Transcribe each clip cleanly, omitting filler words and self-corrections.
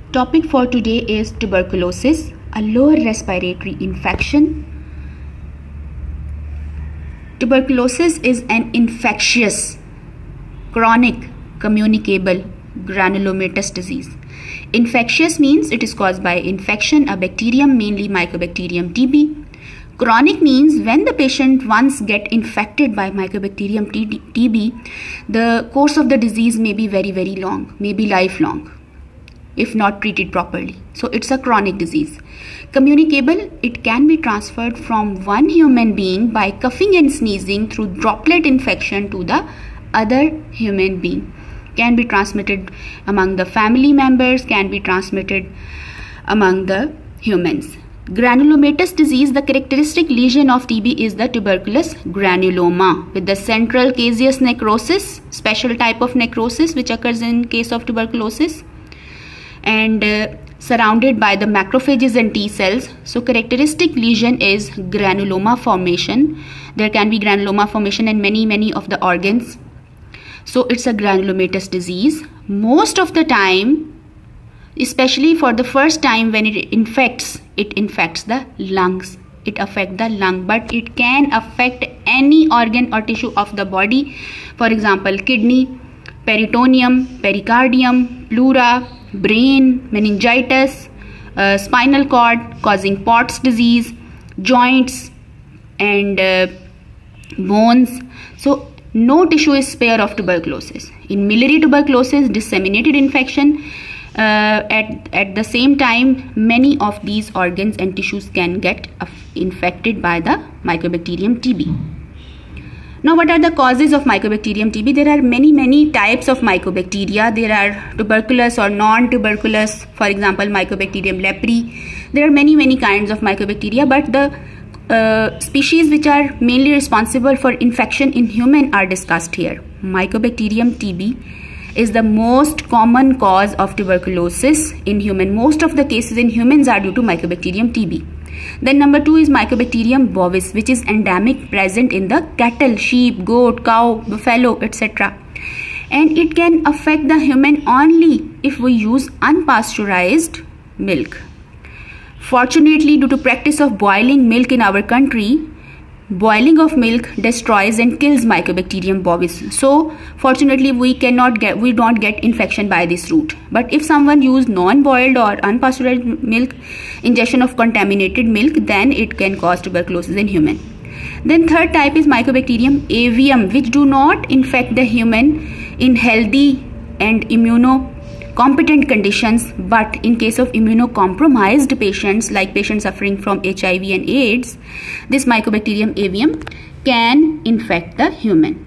Topic for today is tuberculosis, a lower respiratory infection. Tuberculosis is an infectious, chronic, communicable granulomatous disease. Infectious means it is caused by infection, a bacterium, mainly Mycobacterium TB. Chronic means when the patient once get infected by Mycobacterium TB, the course of the disease may be very, very long, may be lifelong, if not treated properly. So it's a chronic disease. Communicable, it can be transferred from one human being by coughing and sneezing through droplet infection to the other human being. Can be transmitted among the family members, can be transmitted among the humans. Granulomatous disease, the characteristic lesion of TB is the tuberculous granuloma with the central caseous necrosis, special type of necrosis which occurs in case of tuberculosis, and surrounded by the macrophages and T cells. So characteristic lesion is granuloma formation. There can be granuloma formation in many of the organs. So it's a granulomatous disease. Most of the time, especially for the first time when it infects the lungs. It affects the lung, but it can affect any organ or tissue of the body. For example, kidney, peritoneum, pericardium, pleura, brain, meningitis, spinal cord, causing Pott's disease, joints and bones. So no tissue is spare of tuberculosis. In miliary tuberculosis, disseminated infection, at the same time many of these organs and tissues can get infected by the Mycobacterium TB. Now, what are the causes of Mycobacterium TB? There are many types of mycobacteria. There are tuberculous or non-tuberculous, for example Mycobacterium leprae. There are many kinds of mycobacteria, but the species which are mainly responsible for infection in human are discussed here. Mycobacterium TB is the most common cause of tuberculosis in human. Most of the cases in humans are due to Mycobacterium TB. Then number 2 is Mycobacterium bovis, which is endemic, present in the cattle, sheep, goat, cow, buffalo, etc. And it can affect the human only if we use unpasteurized milk. Fortunately, due to practice of boiling milk in our country, boiling of milk destroys and kills Mycobacterium bovis. So fortunately we don't get infection by this route. But if someone use non-boiled or unpasteurized milk, ingestion of contaminated milk, then it can cause tuberculosis in human. Then third type is Mycobacterium avium, which do not infect the human in healthy and immunocompetent conditions, but in case of immunocompromised patients, like patients suffering from HIV and AIDS, this Mycobacterium avium can infect the human.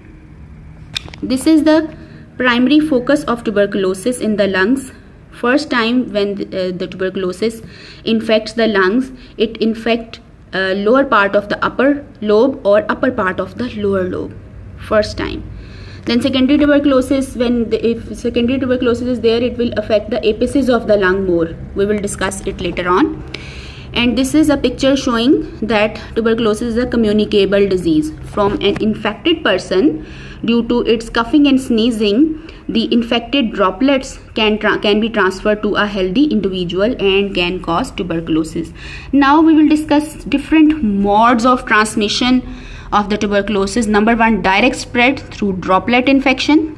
This is the primary focus of tuberculosis in the lungs. First time when the tuberculosis infects the lungs, it infects lower part of the upper lobe or upper part of the lower lobe. First time. Then secondary tuberculosis, if secondary tuberculosis is there, it will affect the apices of the lung more. We will discuss it later on. And this is a picture showing that tuberculosis is a communicable disease. From an infected person, due to its coughing and sneezing, the infected droplets can be transferred to a healthy individual and can cause tuberculosis. Now we will discuss different modes of transmission of the tuberculosis. Number 1, direct spread through droplet infection.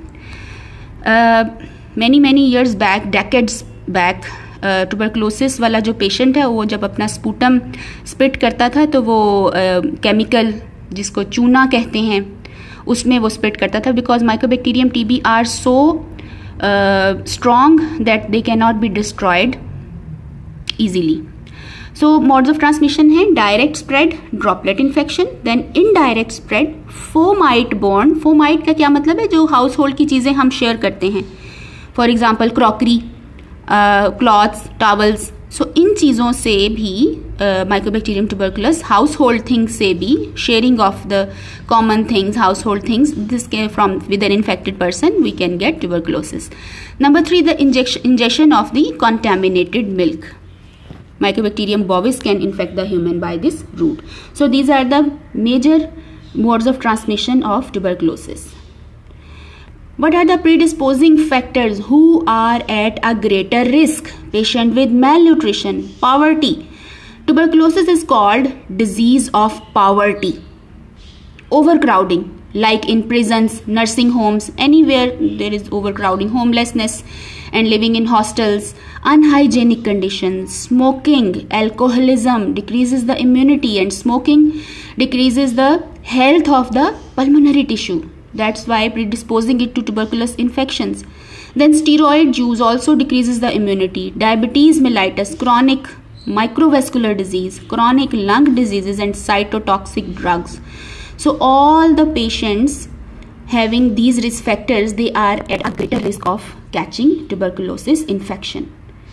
Many years back, decades back, tuberculosis वाला जो patient है वो जब अपना sputum spit करता था तो वो केमिकल जिसको चूना कहते हैं उसमें वो स्पिट करता था, because Mycobacterium TB are so strong that they can not be destroyed easily. So modes of transmission है direct spread, droplet infection, then indirect spread, fomite borne. Fomite का क्या मतलब है? जो household की चीज़ें हम share करते हैं, for example crockery, cloths, towels. So इन चीज़ों से भी Mycobacterium tuberculous, household things से भी, sharing of the common things, household things, this came from with an infected person, we can get tuberculosis. Number 3, the ingestion of the contaminated milk. Mycobacterium bovis can infect the human by this route. So these are the major modes of transmission of tuberculosis. What are the predisposing factors? Who are at a greater risk? Patient with malnutrition, poverty. Tuberculosis is called disease of poverty. Overcrowding, like in prisons, nursing homes, anywhere there is overcrowding, homelessness and living in hostels, unhygienic conditions, smoking, alcoholism decreases the immunity, and smoking decreases the health of the pulmonary tissue. That's why predisposing it to tuberculous infections. Then steroid use also decreases the immunity. Diabetes mellitus, chronic microvascular disease, chronic lung diseases, and cytotoxic drugs. So all the patients having these risk factors, they are at a greater risk of catching tuberculosis infection.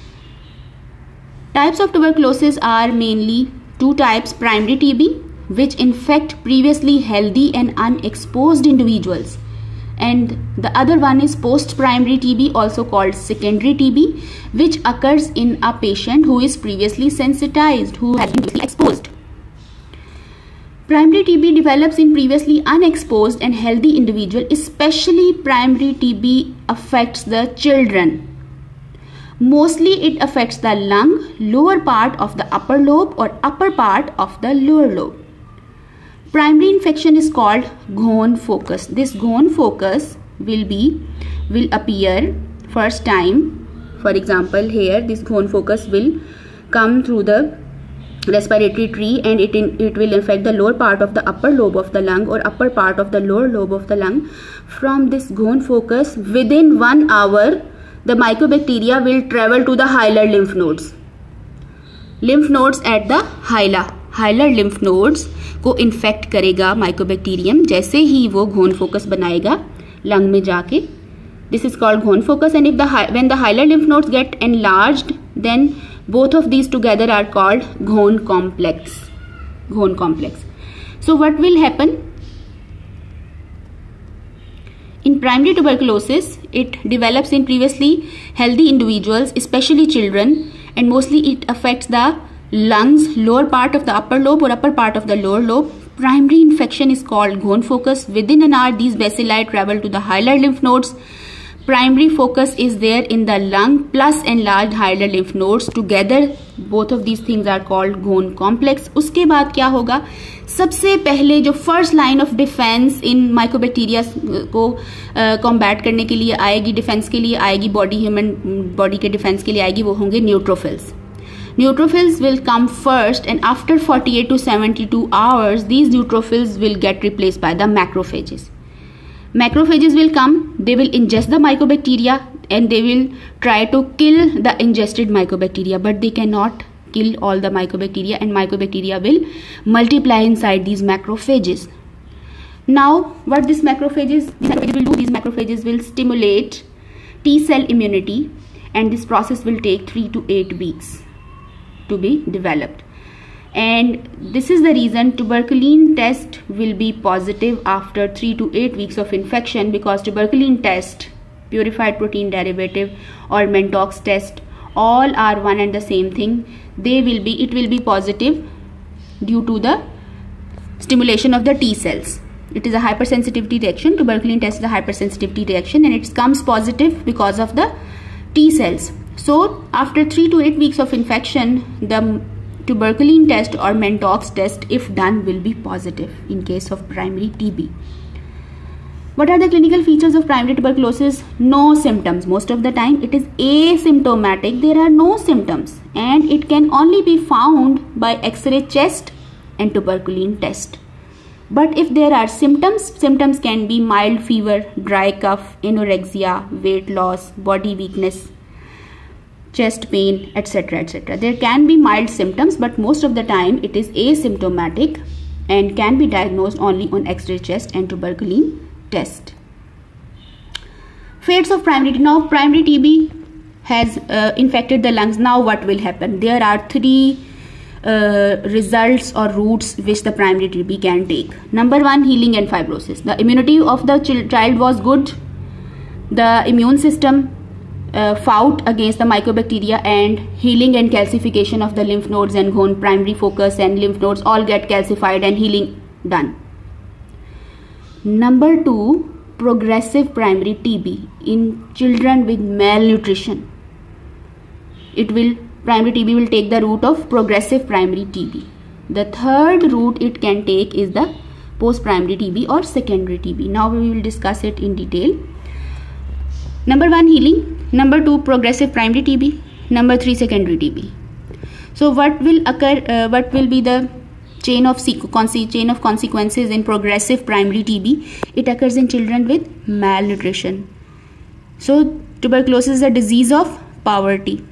Types of tuberculosis are mainly two types: primary TB, which infect previously healthy and unexposed individuals, and the other one is post-primary TB, also called secondary TB, which occurs in a patient who is previously sensitized, who has been previously exposed. Primary TB develops in previously unexposed and healthy individual. Especially primary TB affects the children. Mostly it affects the lung, lower part of the upper lobe or upper part of the lower lobe. Primary infection is called Ghone focus. This Ghone focus will appear first time. For example, here this Ghone focus will come through the respiratory tree, and it will infect the lower part of the upper lobe of the lung or upper part of the lower lobe of the lung. From this Ghone focus, within 1 hour, the mycobacteria will travel to the hilar lymph nodes. Lymph nodes at the hilar lymph nodes को infect करेगा mycobacterium जैसे ही वो Ghon focus बनाएगा lung में जाके. This is called Ghon focus, and when the hilar lymph nodes get enlarged, then both of these together are called Ghone complex. So what will happen? In primary tuberculosis, it develops in previously healthy individuals, especially children, and mostly it affects the lungs, lower part of the upper lobe or upper part of the lower lobe. Primary infection is called Ghone focus. Within an hour, these bacilli travel to the hilar lymph nodes. Primary focus is there in the lung plus enlarged hilar lymph nodes. Together, both of these things are called Ghone complex. उसके बाद क्या होगा? सबसे पहले जो first line of defence in mycobacteria को combat करने के लिए आएगी, डिफेंस के लिए आएगी, ह्यूमन बॉडी के डिफेंस के लिए आएगी, वो होंगे neutrophils. Neutrophils will come first, and after 48 to 72 hours, these neutrophils will get replaced by the macrophages. Macrophages will come, they will ingest the mycobacteria, and they will try to kill the ingested mycobacteria, but they cannot kill all the mycobacteria, and mycobacteria will multiply inside these macrophages. Now, what these macrophages will do, these macrophages will stimulate T cell immunity, and this process will take 3 to 8 weeks to be developed. And this is the reason tuberculin test will be positive after 3 to 8 weeks of infection, because tuberculin test, purified protein derivative, or Mentox test, all are one and the same thing. It will be positive due to the stimulation of the T cells. It is a hypersensitivity reaction. Tuberculin test is a hypersensitivity reaction, and it comes positive because of the T cells. So after 3 to 8 weeks of infection, the tuberculin test or Mentox test, if done, will be positive in case of primary TB. What are the clinical features of primary tuberculosis? No symptoms. Most of the time it is asymptomatic. There are no symptoms, and it can only be found by X-ray chest and tuberculin test. But if there are symptoms can be mild fever, dry cough, anorexia, weight loss, body weakness, chest pain, etc., etc. There can be mild symptoms, but most of the time it is asymptomatic and can be diagnosed only on X-ray chest and tuberculin test. Fates of primary. Now primary TB has infected the lungs. Now what will happen? There are 3 results or routes which the primary TB can take. Number 1, healing and fibrosis. The immunity of the child was good. The immune system fought against the mycobacteria, and healing and calcification of the lymph nodes and Ghone primary focus and lymph nodes all get calcified and healing done. Number 2, progressive primary TB in children with malnutrition. Primary TB will take the route of progressive primary TB. The third route it can take is the post-primary TB or secondary TB. Now we will discuss it in detail. Number 1, healing. Number 2, progressive primary TB. Number 3, secondary TB. So what will occur? What will be the chain of consequences in progressive primary TB? It occurs in children with malnutrition. So tuberculosis is a disease of poverty.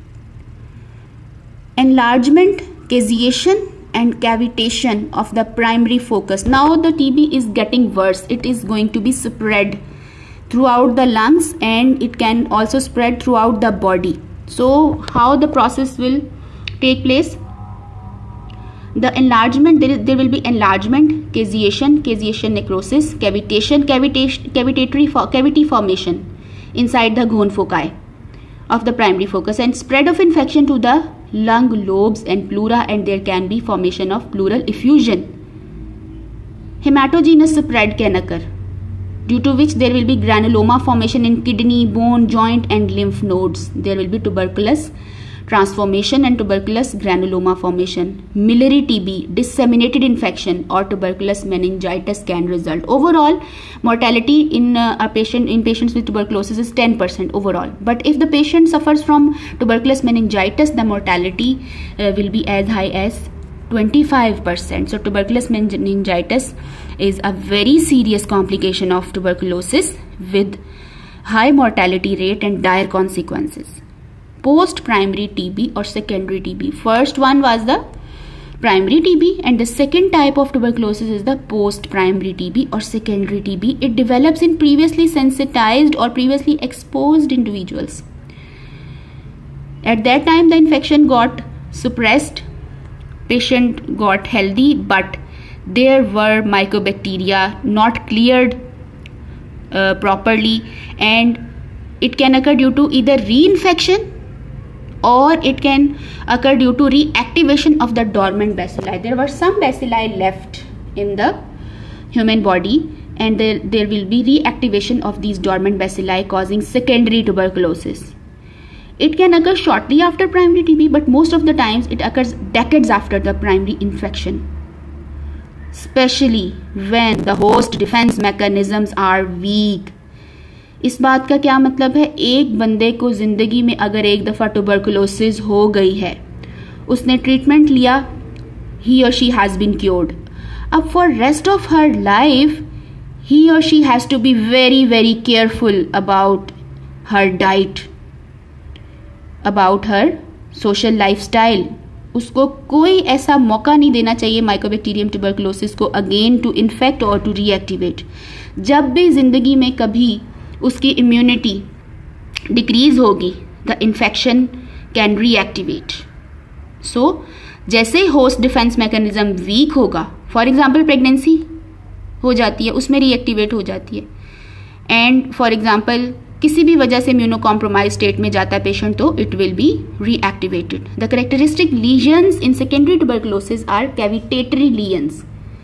Enlargement, caseation and cavitation of the primary focus. Now the TB is getting worse. It is going to be spread throughout the lungs and it can also spread throughout the body. So how the process will take place? The enlargement, there will be enlargement, caseation necrosis, cavity formation inside the Ghon foci of the primary focus, and spread of infection to the lung lobes and pleura, and there can be formation of pleural effusion. Hematogenous spread can occur, due to which there will be granuloma formation in kidney, bone, joint and lymph nodes. There will be tuberculous transformation and tuberculous granuloma formation. Miliary TB, disseminated infection or tuberculous meningitis can result. Overall, mortality in patients with tuberculosis is 10% overall. But if the patient suffers from tuberculous meningitis, the mortality will be as high as 25%. So tuberculous meningitis is a very serious complication of tuberculosis with high mortality rate and dire consequences. Post-primary TB or secondary TB. First one was the primary TB and the second type of tuberculosis is the post-primary TB or secondary TB. It develops in previously sensitized or previously exposed individuals. At that time the infection got suppressed, patient got healthy, but there were mycobacteria not cleared properly, and it can occur due to either reinfection or it can occur due to reactivation of the dormant bacilli. There were some bacilli left in the human body and there will be reactivation of these dormant bacilli causing secondary tuberculosis. It can occur shortly after primary TB, but most of the times it occurs decades after the primary infection, especially when the host defense mechanisms are weak. इस बात का क्या मतलब है? एक बंदे को जिंदगी में अगर एक दफ़ा ट्यूबरकुलोसिस हो गई है, उसने ट्रीटमेंट लिया, he or she has been cured. अब for rest of her life, he or she has to be very very careful about her diet, about her social lifestyle. उसको कोई ऐसा मौका नहीं देना चाहिए माइकोबैक्टीरियम ट्यूबरकुलोसिस को अगेन टू इन्फेक्ट और टू रीएक्टिवेट. जब भी जिंदगी में कभी उसकी इम्यूनिटी डिक्रीज होगी, the infection can reactivate. So जैसे ही होस्ट डिफेंस मैकेनिज्म वीक होगा, फॉर एग्जांपल प्रेगनेंसी हो जाती है, उसमें रीएक्टिवेट हो जाती है, एंड फॉर एग्जांपल किसी भी वजह से इम्यूनो कॉम्प्रोमाइज स्टेट में जाता है पेशेंट, तो it will be reactivated. The characteristic lesions in secondary tuberculosis are cavitary lesions.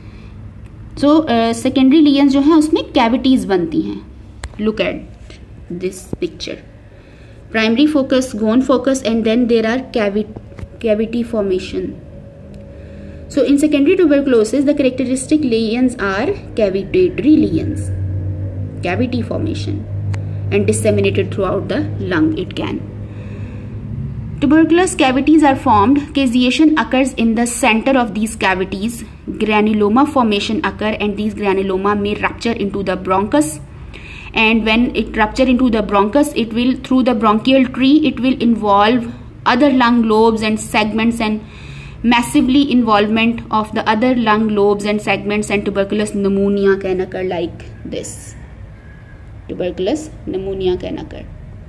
So secondary lesions जो हैं उसमें कैविटीज बनती हैं. Look at this picture. Primary focus, Ghon focus, and then there are cavity formation. So in secondary tuberculosis, the characteristic lesions are cavitatory lesions, cavity formation, and disseminated throughout the lung. It can. Tuberculous cavities are formed. Caseation occurs in the center of these cavities. Granuloma formation occur, and these granuloma may rupture into the bronchus. And when it rupture into the bronchus, it will, through the bronchial tree, it will involve other lung lobes and segments, and massively involvement of the other lung lobes and segments, and tuberculous pneumonia can occur like this. Tuberculous pneumonia can occur.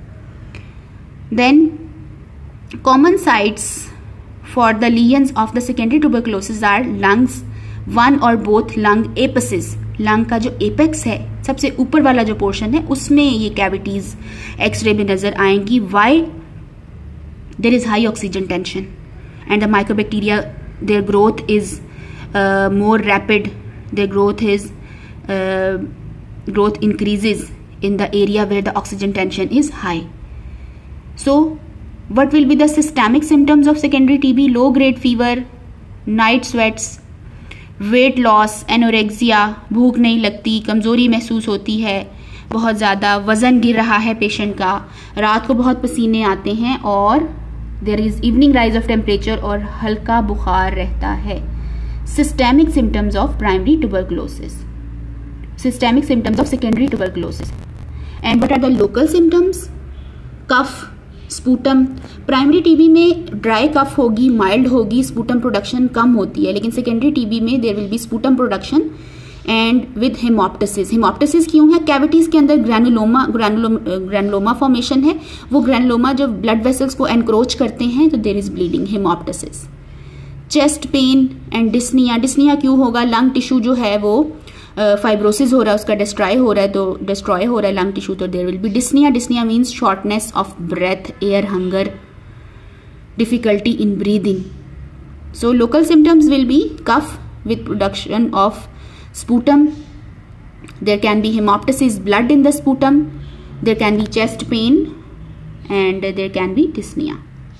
Then common sites for the lesions of the secondary tuberculosis are lungs, one or both lung apices. Lung का जो apex है, सबसे ऊपर वाला जो portion है, उसमें ये कैविटीज एक्सरे में नजर आएंगी. Why? There is high oxygen tension and the microbacteria, their growth is more rapid, their growth is growth increases in the area where the oxygen tension is high. So what will be the systemic symptoms of secondary TB? Low grade fever, night sweats, weight loss, anorexia, भूख नहीं लगती, कमज़ोरी महसूस होती है, बहुत ज़्यादा वज़न गिर रहा है पेशेंट का, रात को बहुत पसीने आते हैं और there is evening rise of temperature और हल्का बुखार रहता है. Systemic symptoms of primary tuberculosis, systemic symptoms of secondary tuberculosis. And what are the local symptoms? Cough, sputum. Primary TB में ड्राई कफ होगी, माइल्ड होगी, स्पूटम प्रोडक्शन कम होती है, लेकिन सेकेंडरी टीबी में there will be sputum production and with hemoptysis. Hemoptysis क्यों है? कैविटीज के अंदर ग्रैनुलोमा फॉर्मेशन है, वो ग्रैनुलोमा जब ब्लड वेसल्स को एनक्रोच करते हैं तो there is bleeding, hemoptysis. Chest pain and dyspnoea. Dyspnoea क्यों होगा? लंग टिश्यू जो है वो फाइब्रोसिस हो रहा है, उसका डिस्ट्रॉय हो रहा है, तो डिस्ट्रॉय हो रहा है लंग टिश्यू, तो there will be dyspnoea. Dyspnoea means shortness of breath, air hunger, difficulty in breathing. So local symptoms will be cough with production of sputum. There can be hemoptysis, blood in the sputum. There can be chest pain and there can be dyspnea.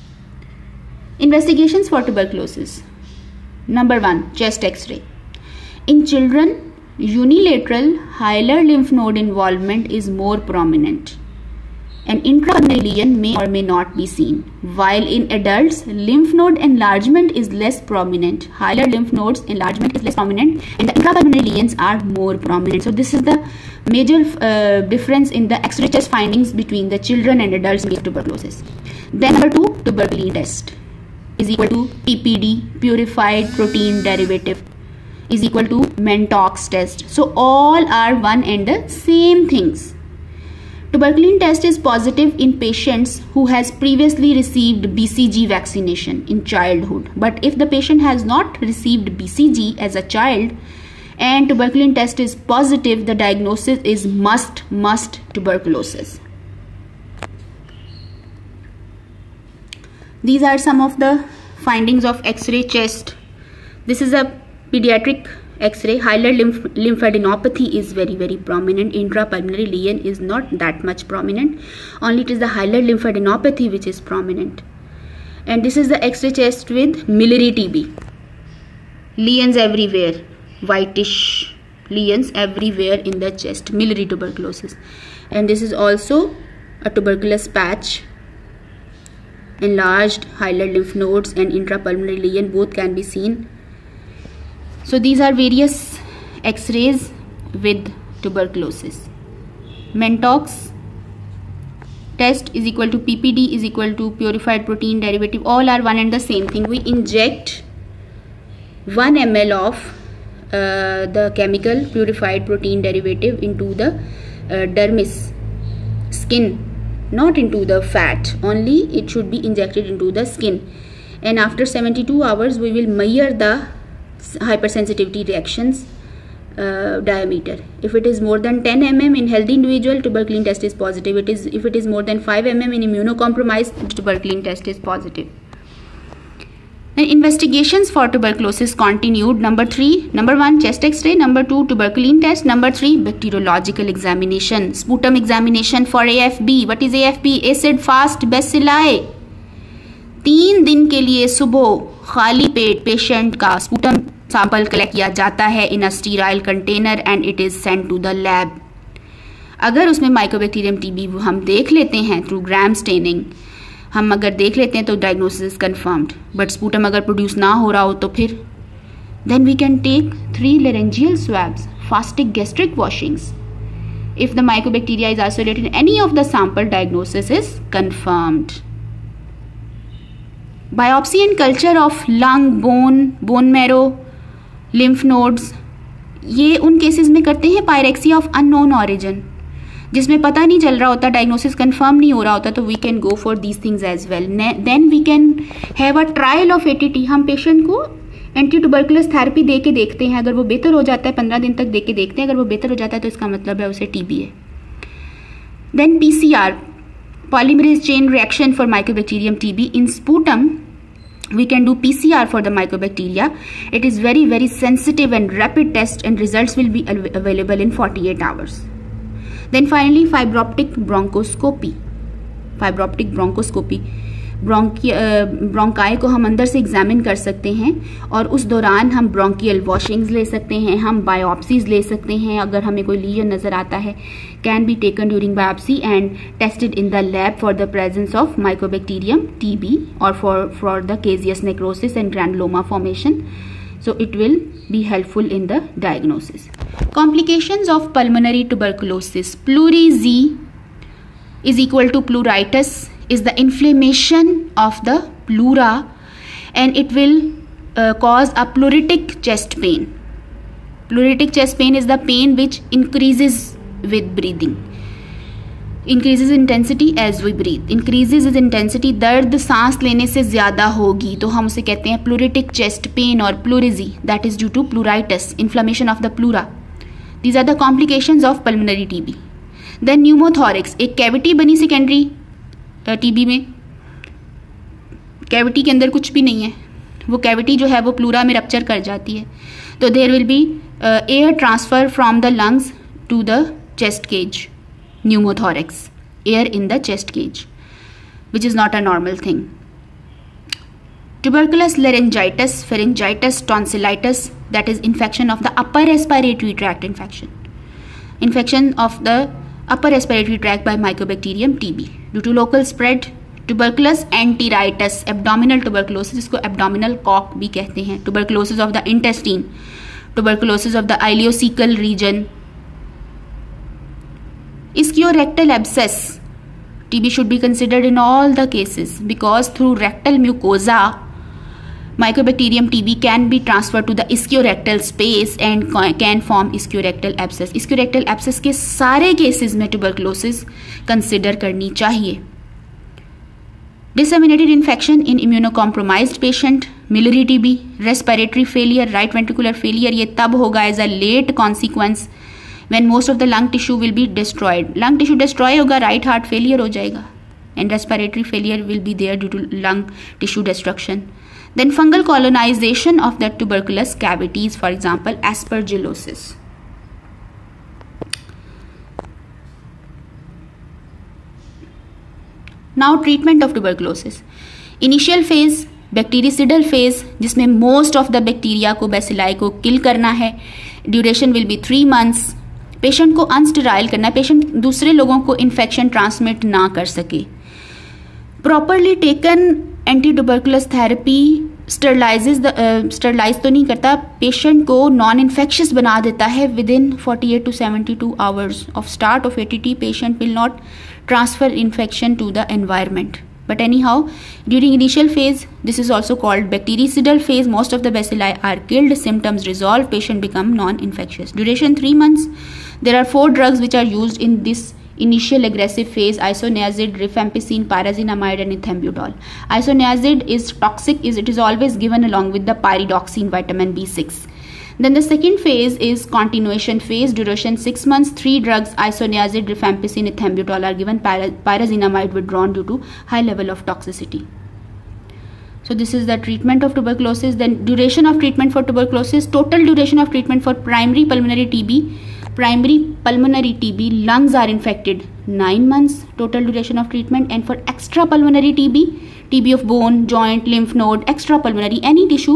Investigations for tuberculosis. Number 1, chest X-ray. In children, unilateral hilar lymph node involvement is more prominent. An intrapulmonary lesion may or may not be seen, while in adults, lymph node enlargement is less prominent. Hilar lymph nodes enlargement is less prominent and the intrapulmonary lesions are more prominent. So this is the major difference in the X-ray chest findings between the children and adults with tuberculosis. Then number 2, tuberculin test is equal to PPD, purified protein derivative, is equal to Mentox test. So all are one and the same things. Tuberculin test is positive in patients who has previously received BCG vaccination in childhood. But if the patient has not received BCG as a child and tuberculin test is positive, the diagnosis is must tuberculosis. These are some of the findings of X-ray chest. This is a pediatric X-ray. Hilar lymphadenopathy is very prominent. Intrapulmonary lesion is not that much prominent. Only it is the hilar lymphadenopathy which is prominent. And this is the X-ray chest with miliary TB. Lesions everywhere, whitish lesions everywhere in the chest, miliary tuberculosis. And this is also a tuberculous patch. Enlarged hilar lymph nodes and intrapulmonary lesion both can be seen. So these are various X-rays with tuberculosis. Mentox test is equal to PPD is equal to purified protein derivative. All are one and the same thing. We inject 1 ml of the chemical purified protein derivative into the dermis, skin, not into the fat. Only it should be injected into the skin. And after 72 hours, we will measure the hypersensitivity reactions diameter. If it is more than 10 mm in healthy individual, tuberculin test is positive. If it is more than 5 mm in immunocompromised, tuberculin test is positive. Then investigations for tuberculosis continued. Number 1, chest X-ray. Number 2, tuberculin test. Number 3, bacteriological examination, sputum examination for AFB. What is AFB? Acid fast bacilli. 3 दिन के लिए सुबह खाली पेट patient का sputum sample collect किया जाता है in a sterile container and it is sent to the lab. अगर उसमें माइकोबैक्टीरियम टीबी हम देख लेते हैं थ्रू ग्राम स्टेनिंग, हम अगर देख लेते हैं तो डायग्नोसिस कंफर्म्ड. बट स्पूटम अगर प्रोड्यूस ना हो रहा हो तो फिर then we can take 3 laryngeal swabs, fastic gastric washings. If the mycobacteria is isolated in any of the sample, diagnosis is confirmed. Biopsy and culture of lung, bone marrow, lymph nodes, ये उन cases में करते हैं pyrexia of unknown origin, जिसमें पता नहीं चल रहा होता, डायग्नोसिस कंफर्म नहीं हो रहा होता, तो we can go for these things as well. Then we can have a trial of ATT. हम पेशेंट को एंटी ट्यूबरकुलस थेरेपी दे के देखते हैं. अगर वो बेहतर हो जाता है 15 दिन तक दे के देखते हैं. अगर वो बेहतर हो जाता है तो इसका मतलब है उसे TB है. Then PCR, polymerase chain reaction for mycobacterium TB. In sputum, we can do PCR for the mycobacteria. It is very sensitive and rapid test and results will be available in 48 hours. Then finally fibreoptic bronchoscopy. Fibreoptic bronchoscopy, bronchi को हम अंदर से examine कर सकते हैं और उस दौरान हम ब्रोंकियल वॉशिंग्स ले सकते हैं, हम बायोप्सीज ले सकते हैं अगर हमें कोई लीजन नज़र आता है. Can be taken during biopsy and tested in the lab for the presence of mycobacterium TB और for the caseous necrosis and granuloma formation. So it will be helpful in the diagnosis. Complications of pulmonary tuberculosis. Pleurisy is equal to pleuritis, is the inflammation of the pleura, and it will cause a pleuritic chest pain. Pleuritic chest pain is the pain which increases with breathing. Increases intensity as we breathe. Increases its intensity, दर्द सांस लेने से ज़्यादा होगी तो हम उसे कहते हैं pleuritic chest pain और pleurisy. That is due to pleuritis, inflammation of the pleura. These are the complications of pulmonary TB. Then pneumothorax, एक कैविटी बनी सेकेंडरी TB में. कैविटी के अंदर कुछ भी नहीं है, वो कैविटी जो है वो प्लूरा में रप्चर कर जाती है. तो there will be air transfer from the lungs to the chest cage. Pneumothorax, air in the chest cage, which is not a normal thing. Tuberculous laryngitis, pharyngitis, tonsillitis, that is infection of the upper respiratory tract infection. Infection of the upper respiratory tract by Mycobacterium TB. Due to local spread, tuberculous enteritis, abdominal tuberculosis, जिसको abdominal cock भी कहते हैं. Tuberculosis of the intestine, tuberculosis of the ileocecal region. Ischiorectal abscess, TB should be considered in all the cases because through rectal mucosa, Mycobacterium TB can be transferred to the ischiorectal space and can form ischiorectal abscess. Ischiorectal abscess के सारे cases में tuberculosis consider करनी चाहिए. Disseminated infection in immunocompromised patient, miliary TB, respiratory failure, right ventricular failure, ये तब होगा as a late consequence when most of the lung tissue will be destroyed. Lung tissue destroy होगा, right heart failure हो जाएगा and respiratory failure will be there due to lung tissue destruction. Then fungal colonization of the tuberculous cavities, for example aspergillosis. Now treatment of tuberculosis. Initial phase, bactericidal phase, जिसमें most of the bacteria को bacilli को kill करना है. Duration will be 3 months. Patient को unsterile करना है, patient दूसरे लोगों को इन्फेक्शन ट्रांसमिट ना कर सके. Properly taken anti tuberculous therapy sterilize तो नहीं करता, पेशेंट को नॉन इन्फेक्शियस बना देता है within 48 to 72 hours of start of ATT. Patient will not transfer infection to the environment. But anyhow, during initial phase, this is also called bactericidal phase. Most of the bacilli are killed, symptoms resolve, patient become non-infectious. Duration 3 months. There are 4 drugs which are used in this initial aggressive phase: isoniazid, rifampicin, pyrazinamide, and ethambutol. Isoniazid is toxic, it is always given along with the pyridoxine, vitamin B6. Then the second phase is continuation phase. Duration 6 months. 3 drugs: isoniazid, rifampicin, ethambutol are given. Pyrazinamide withdrawn due to high level of toxicity. So this is the treatment of tuberculosis. Then duration of treatment for tuberculosis. Total duration of treatment for primary pulmonary TB. Primary pulmonary TB, lungs are infected, 9 months total duration of treatment. And for extra pulmonary TB, TB of bone, joint, lymph node, extra pulmonary, any tissue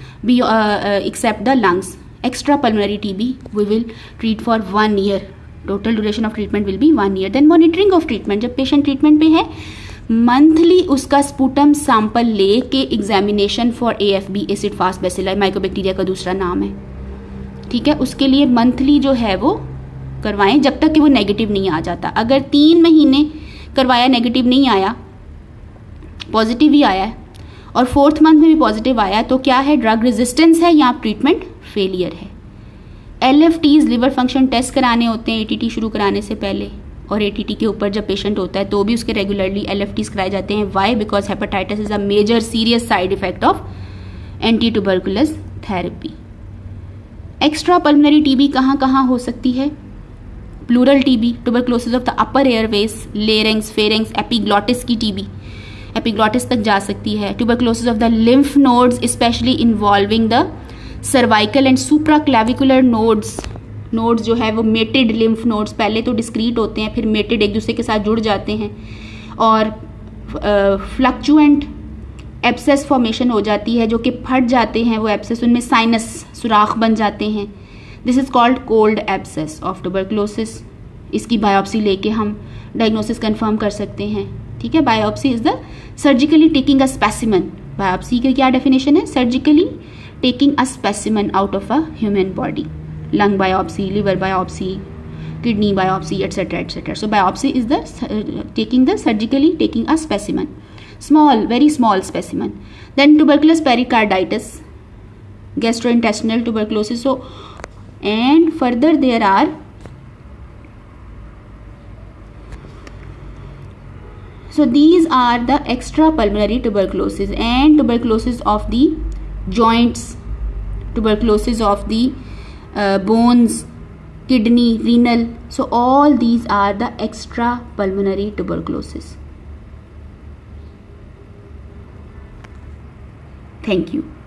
except the lungs, extra pulmonary TB, we will treat for 1 year. Total duration of treatment will be 1 year. Then monitoring of treatment, जब patient treatment पे है, monthly उसका sputum sample ले के examination for AFB, acid fast bacilli, mycobacteria का दूसरा नाम है. ठीक है, उसके लिए मंथली जो है वो करवाएं जब तक कि वो नेगेटिव नहीं आ जाता. अगर 3 महीने करवाया, नेगेटिव नहीं आया, पॉजिटिव ही आया है और 4th मंथ में भी पॉजिटिव आया, तो क्या है, ड्रग रेजिस्टेंस है या ट्रीटमेंट फेलियर है. LFTs, लिवर फंक्शन टेस्ट कराने होते हैं ATT शुरू कराने से पहले, और ATT के ऊपर जब पेशेंट होता है तो भी उसके रेगुलरली LFTs कराए जाते हैं. Why? Because hepatitis is a major serious side effect of anti tuberculous therapy. Extra pulmonary TB कहाँ कहाँ हो सकती है? Pleural TB, tuberculosis of the upper airways, larynx, pharynx, epiglottis की TB एपिग्लॉटिस तक जा सकती है. Tuberculosis of the lymph nodes especially involving the cervical and supraclavicular nodes, nodes जो है वो मेटेड लिम्फ नोड्स, पहले तो डिस्क्रीट होते हैं फिर मेटेड एक दूसरे के साथ जुड़ जाते हैं, और फ्लक्चुएंट एब्सेस फॉर्मेशन हो जाती है जो कि फट जाते हैं वो एब्सेस, उनमें साइनस सुराख बन जाते हैं। This is called cold abscess of tuberculosis. इसकी बायोप्सी लेके हम डायग्नोसिस कंफर्म कर सकते हैं। ठीक है, biopsy is the surgically taking a specimen. Biopsy की क्या डेफिनेशन है? Surgically taking a specimen out of a human body. Lung biopsy, liver biopsy, kidney biopsy, etc., etc. So biopsy is the surgically taking a specimen, small, very small specimen. Then tuberculous pericarditis, gastrointestinal tuberculosis. So and further there are these are the extrapulmonary tuberculosis and tuberculosis of the joints, tuberculosis of the bones, kidney, renal. So all these are the extrapulmonary tuberculosis. Thank you.